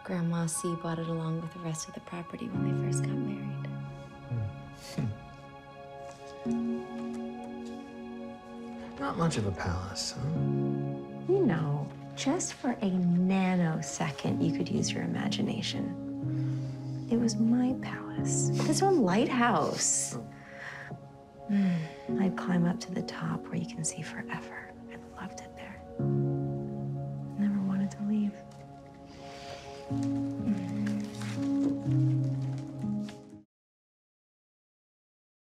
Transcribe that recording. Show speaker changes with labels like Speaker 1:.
Speaker 1: Grandma C bought it along with the rest of the property when they first got married.
Speaker 2: Not much of a palace, huh?
Speaker 3: You know, just for a nanosecond, you could use your imagination. It was my palace, with its own lighthouse. I'd climb up to the top where you can see forever.